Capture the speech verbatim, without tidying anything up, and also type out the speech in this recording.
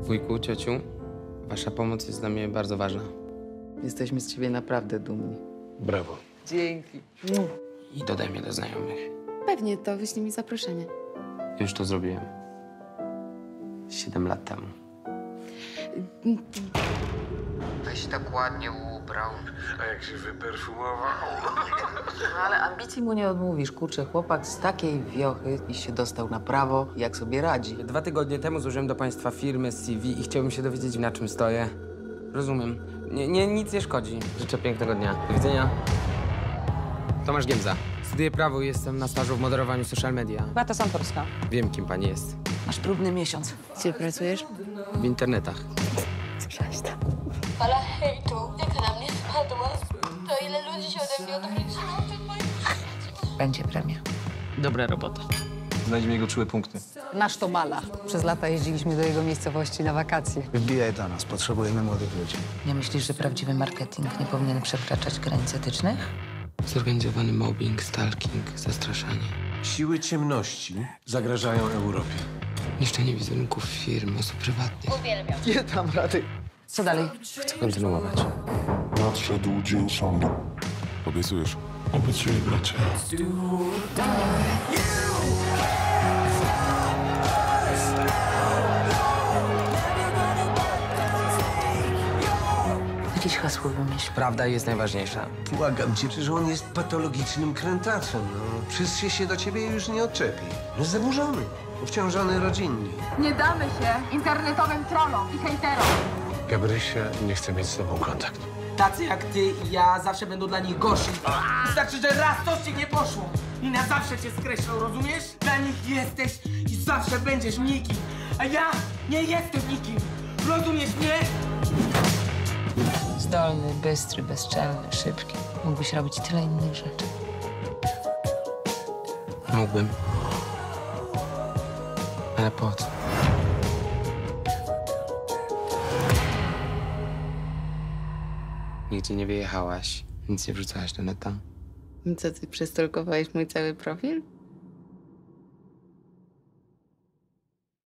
Wujku, ciociu, wasza pomoc jest dla mnie bardzo ważna. Jesteśmy z ciebie naprawdę dumni. Brawo. Dzięki. I dodaj mnie do znajomych. Pewnie, to wyślij mi zaproszenie. Już to zrobiłem. Siedem lat temu. Weź tak ładnie ubrał. A jak się wyperfumował? No ale ambicji mu nie odmówisz. Kurczę, chłopak z takiej wiochy i się dostał na prawo, jak sobie radzi. Dwa tygodnie temu złożyłem do państwa firmy z C V i chciałbym się dowiedzieć, na czym stoję. Rozumiem. Nie, nie, nic nie szkodzi. Życzę pięknego dnia. Do widzenia. Tomasz Giemza. Studiuję prawo i jestem na stażu w moderowaniu social media. Beata Santorska. Wiem, kim pani jest. Masz próbny miesiąc. Gdzie pracujesz? W internetach. Fala hejtu, jaka na mnie spadła. To ile ludzi się ode mnie odwróciło, to moje życie. Będzie premia. Dobra robota. Znajdźmy jego czułe punkty. Nasz to Mala. Przez lata jeździliśmy do jego miejscowości na wakacje. Wbijaj do nas, potrzebujemy młodych ludzi. Nie myślisz, że prawdziwy marketing nie powinien przekraczać granic etycznych? Zorganizowany mobbing, stalking, zastraszanie. Siły ciemności zagrażają Europie. Niszczenie wizerunków firm, osób prywatnych. Uwielbiam. Nie dam rady. Co dalej? Chcę kontynuować. Nadszedł dzień sądu. Obiecujesz? Obiecuję, bracie. Jakieś hasło wymyśl. Prawda jest najważniejsza. Błagam cię, że on jest patologicznym krętaczem. No, wszyscy się do ciebie już nie odczepi. Jest zaburzony, obciążony rodzinnie. Nie damy się internetowym trollom i hejterom. Gabrysia nie chce mieć z tobą kontaktu. Tacy jak ty i ja zawsze będą dla nich gorsi. Wystarczy, że raz coś ci nie poszło i na zawsze cię skreślą, rozumiesz? Dla nich jesteś i zawsze będziesz nikim, a ja nie jestem nikim. Rozumiesz mnie? Zdolny, bystry, bezczelny, szybki. Mógłbyś robić tyle innych rzeczy. Mógłbym. Ale po co? Nigdzie nie wyjechałaś, nic nie wrzucałaś do neta. Co, ty przestolkowałeś mój cały profil?